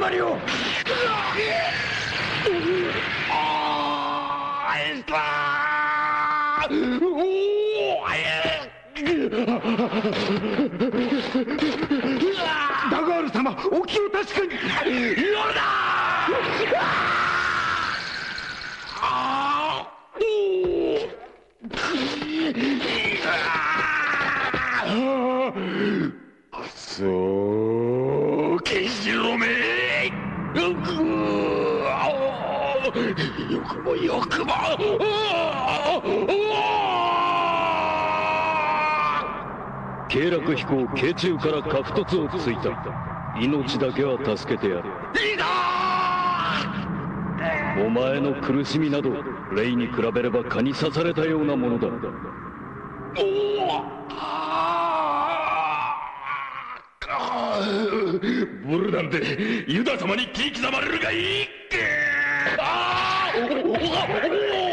りを。ダガール様、お気を確かに。夜だ。くそー、ケンシロウめ。よくもよくも。 経絡飛行頸中から下腹突をついた。命だけは助けてやる。 いいだお前の苦しみなどレイに比べれば蚊に刺されたようなものだ。 ブルなんてユダ様に切り刻まれるがいい。